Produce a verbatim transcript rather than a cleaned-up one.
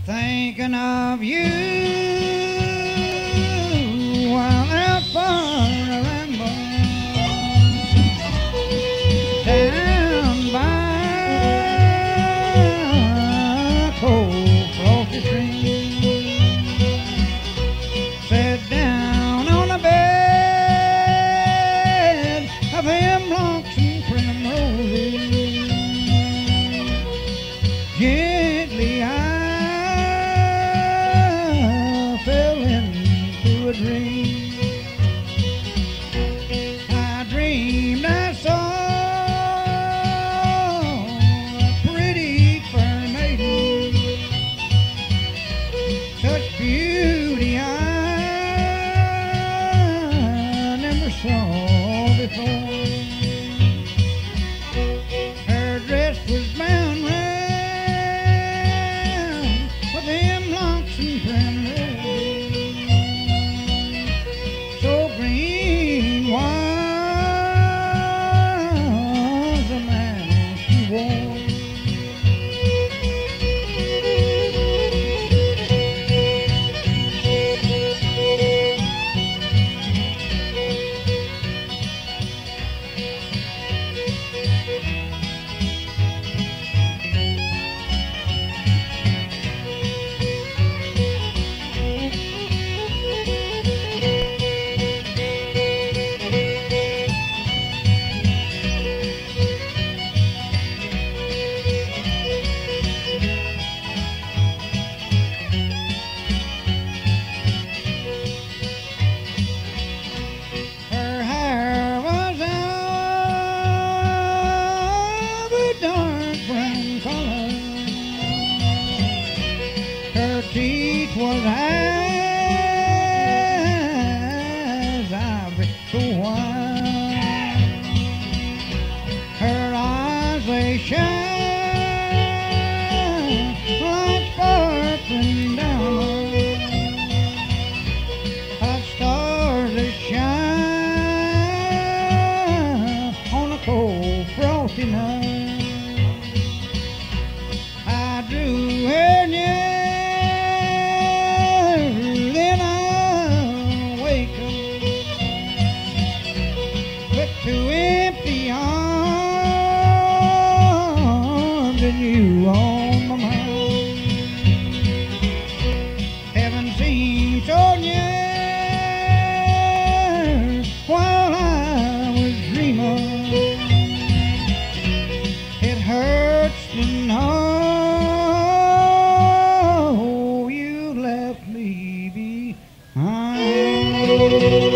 Thinking of you while out for a ramble down by a cold frosty stream. Sat down on a bed of hemlocks and primroses. Gently I dream. I dreamed I saw a pretty fair maiden, such beauty I never saw before. Her dress was bound round with hemlocks and primroses. Teeth was as ivory so white. Her eyes they shine like sparkling diamonds, like stars that shine on a cold frosty night. I drew her near. You on my mind. Haven't seen so near while I was dreaming. It hurts to know you left me behind.